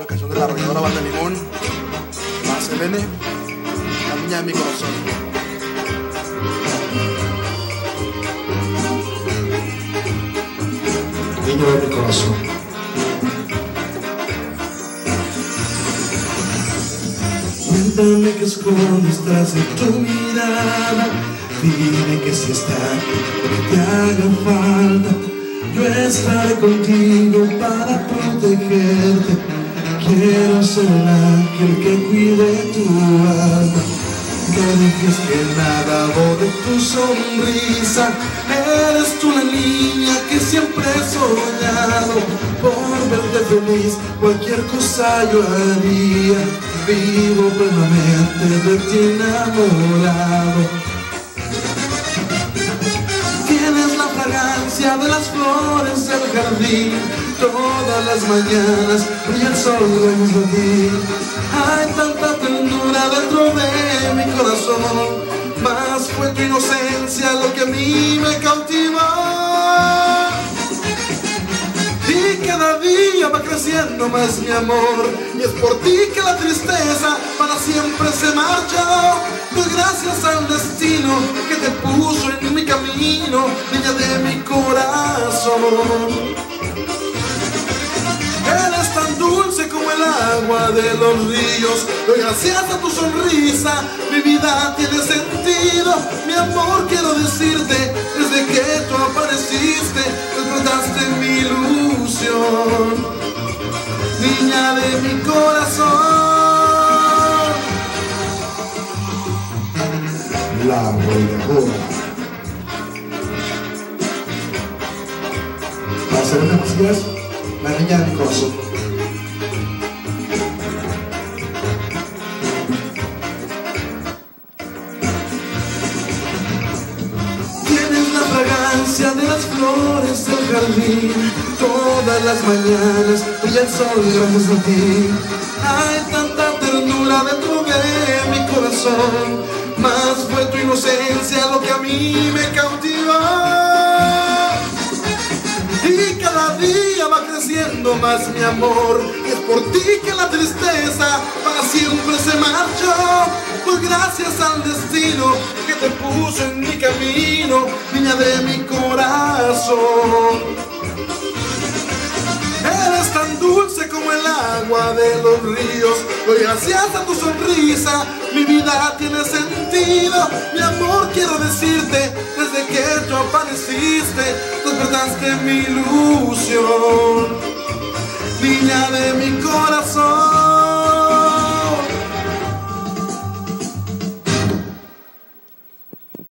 una canción de la arrolladora Banda Limón, a Selene, la niña de mi corazón. Niño de mi corazón. Cuéntame que escondes tras de tu mirada. Dime que si está lo que te haga falta, yo estaré contigo para protegerte. Quiero ser el ángel que cuide tu alma. No dejes que nada borre tu sonrisa. Eres tú la niña que siempre he soñado. Por verte feliz, cualquier cosa yo haría. Vivo plenamente de ti enamorado. Tienes la fragancia de las flores del jardín. Todas las mañanas brilla el sol gracias a ti. Hay tanta ternura dentro de mi corazón. Más fue tu inocencia lo que a mí me cautivó. Y cada día va creciendo más mi amor. Y es por ti que la tristeza para siempre se marchó. Doy gracias al destino que te puso en mi camino, niña de mi corazón. Eres tan dulce como el agua de los ríos. Doy gracias a tu sonrisa, mi vida tiene sentido. Mi amor, quiero decirte, desde que tú apareciste, despertaste mi ilusión. Niña de mi corazón. La arrolladora. Para Selene Macías, la niña de mi corazón. Tienes la fragancia de las flores del jardín. Todas las mañanas brilla el sol gracias a ti. Hay tanta ternura dentro de mi corazón. Más fue tu inocencia lo que a mí me cautivó. Y cada día va creciendo más mi amor. Y es por ti que la tristeza para siempre se marchó. Pues gracias al destino que te puso en mi camino, niña de mi corazón. Eres tan dulce como el agua de los ríos. Doy gracias a tu sonrisa, mi vida tiene sentido. Mi amor, quiero decirte, desde que tú apareciste, despertaste mi ilusión. Niña de mi corazón.